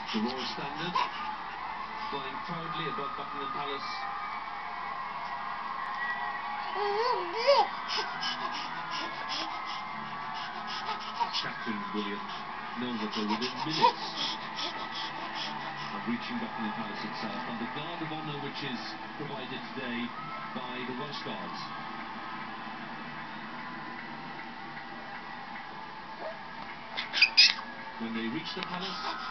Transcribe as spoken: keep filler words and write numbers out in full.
The Royal Standard flying proudly above Buckingham Palace. Catherine and William know that they're within minutes of reaching Buckingham Palace itself, and the guard of honour which is provided today by the Welsh Guards. When they reach the palace,